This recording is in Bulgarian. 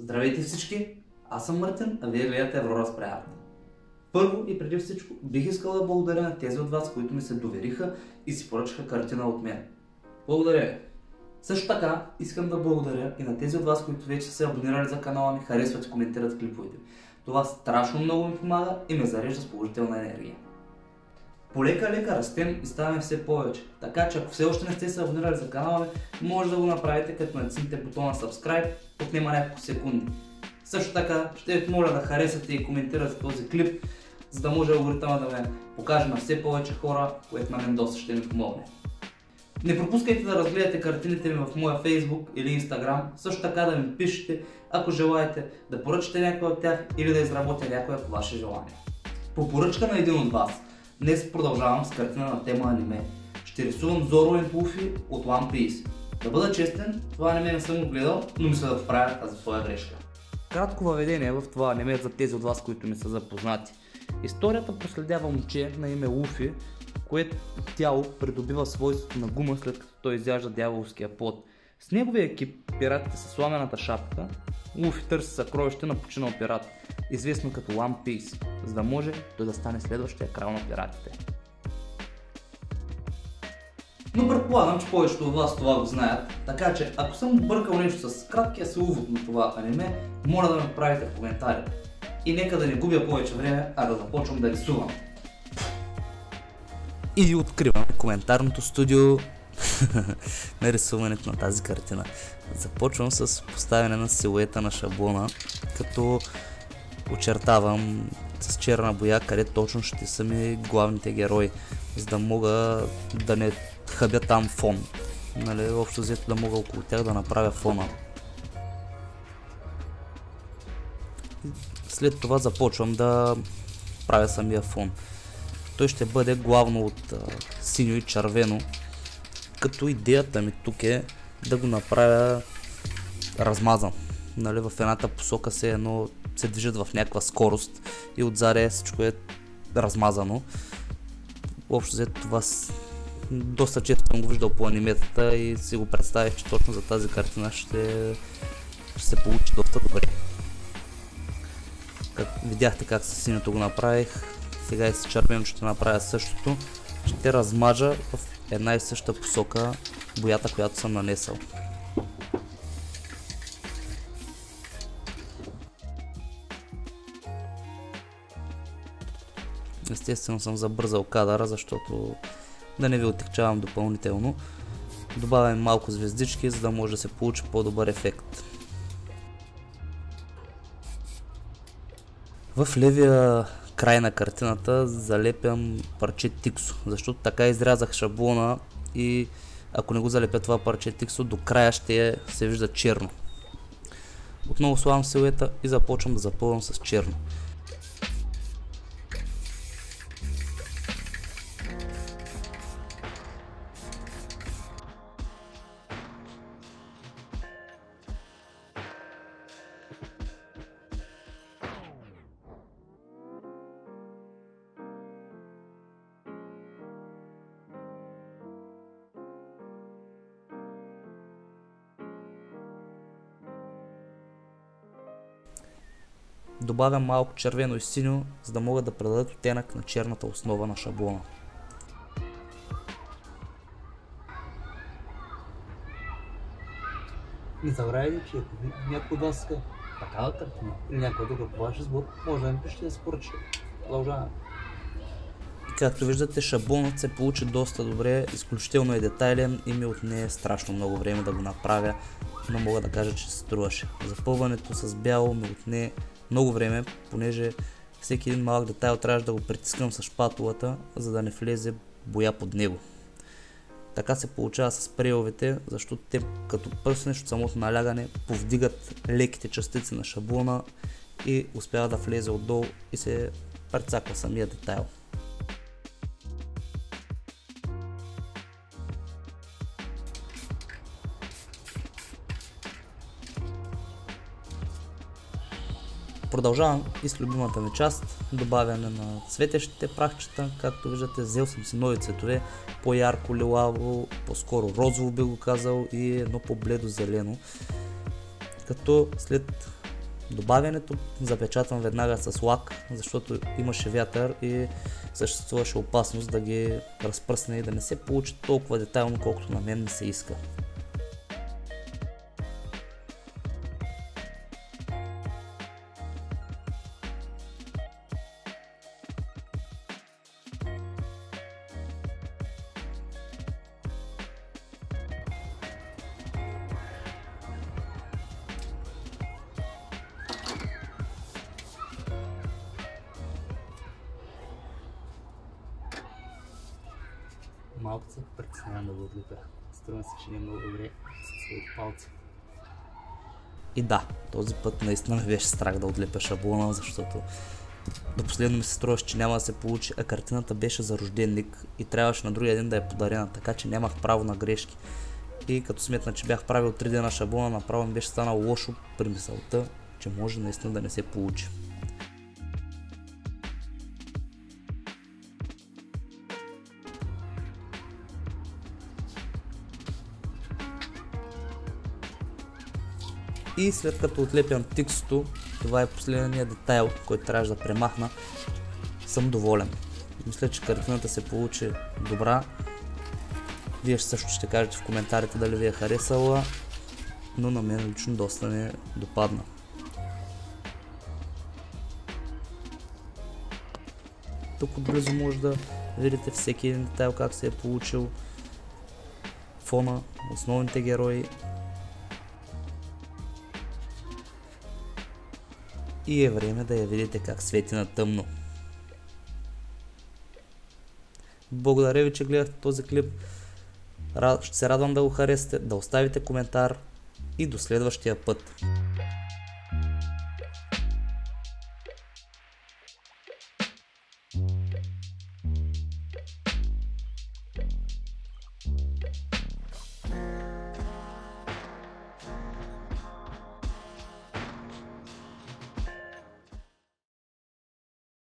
Здравейте всички! Аз съм Мартин, а вие гледате Евроразпрей Арт. Първо и преди всичко бих искал да благодаря на тези от вас, които ми се довериха и си поръчаха картина от мен. Благодаря ви! Също така искам да благодаря и на тези от вас, които вече са се абонирали за канала ми, харесват и коментират клиповете. Това страшно много ми помага и ме зарежда с положителна енергия. Полека-лека растем и ставаме все повече, така че ако все още не сте се абонирали за канала ми, може да го направите като натиснете бутона Subscribe, отнема няколко секунди. Също така ще ви моля да харесате и коментирате този клип, за да може алгоритъмът да ме покаже на все повече хора, което на мен доста ще ми помогне. Не пропускайте да разгледате картините ми в моя Facebook или Instagram, също така да ми пишете, ако желаете да поръчате някой от тях или да изработя някое по ваше желание. По поръчка на един от вас, днес продължавам с картина на тема аниме. Ще рисувам Зоро and Luffy от One Piece. Да бъда честен, това аниме не съм го гледал, но мисля да поправя тази своя грешка. Кратко въведение в това аниме за тези от вас, които ми са запознати. Историята проследява момче на име Луфи, което тяло придобива свойството на гума, след като той изяжда дяволския плод. С неговия екип, пиратите със сламената шапка, Луфи търси съкровище на починал пират, известно като One Piece, за да може той да стане следващия крал на пиратите. Но предполагам, че повечето от вас това го знаят, така че ако съм объркал нещо с краткия си увод на това аниме, моля да ме направите в коментари. И нека да не губя повече време, а да започвам да рисувам. И откриваме коментарното студио на рисуването на тази картина. Започвам с поставяне на силуета на шаблона, като очертавам с черна боя къде точно ще са ми главните герои, за да мога да не хабя там фон. Нали, общо взето да мога около тях да направя фона. След това започвам да правя самия фон. Той ще бъде главно от синьо и червено, като идеята ми тук е да го направя размазан. Нали, в едната посока се движат в някаква скорост и отзаде всичко е размазано. Общо взето това доста често съм го виждал по аниметата и си го представих, че точно за тази картина ще се получи доста добре. Видяхте как със синьото го направих, сега и с червено ще направя същото. Ще размажа в една и съща посока боята, която съм нанесъл. Естествено съм забързал кадъра, защото да не ви отекчавам допълнително. Добавям малко звездички, за да може да се получи по-добър ефект. В левия край на картината залепям парче тиксо, защото така изрязах шаблона и ако не го залепя това парче тиксо, до края ще се вижда черно. Отново слагам силуета и започвам да запълвам с черно. Добавям малко червено и синьо, за да могат да предадат оттенък на черната основа на шаблона. Не забравяйте, че ако някой от вас иска такава картина или някой друг по ваш избор, може да ми пишете да се поръча. Продължаваме. Както виждате, шаблонът се получи доста добре, изключително е детайлен и ми отне страшно много време да го направя, но мога да кажа, че се струваше. Запълването с бяло ми отне много време, понеже всеки един малък детайл трябваше да го притискам с шпатулата, за да не влезе боя под него. Така се получава с прейловете, защото те като пръснеш от самото налягане повдигат леките частици на шаблона и успява да влезе отдолу и се прецаква самия детайл. Продължавам и с любимата ми част, добавяне на цветещите прахчета. Както виждате, взел съм си нови цветове, по-ярко лилаво, по-скоро розово би го казал и едно по-бледо зелено. Като след Добавянето запечатвам веднага с лак, защото имаше вятър и съществуваше опасност да ги разпръсне и да не се получи толкова детайлно, колкото на мен ми се иска. Малко се притеснявам да го отлепя. Струва се, че не е много добре с своите палци. И да, този път наистина ме беше страх да отлепя шаблона, защото до последно ми се струваше, че няма да се получи, а картината беше за рожденник и трябваше на другия ден да е подарена, така че нямах право на грешки. И като сметна, че бях правил 3 дена шаблона, направо ми беше станало лошо при мисълта, че може наистина да не се получи. И след като отлепям тиксото, това е последният детайл, който трябваше да премахна, съм доволен. Мисля, че картината се получи добра. Вие също ще кажете в коментарите дали ви е харесала, но на мен лично доста не допадна. Тук отблизо може да видите всеки един детайл как се е получил, фона, основните герои. И е време да я видите как свети на тъмно. Благодаря ви, че гледахте този клип. Ще се радвам да го харесате, да оставите коментар и до следващия път.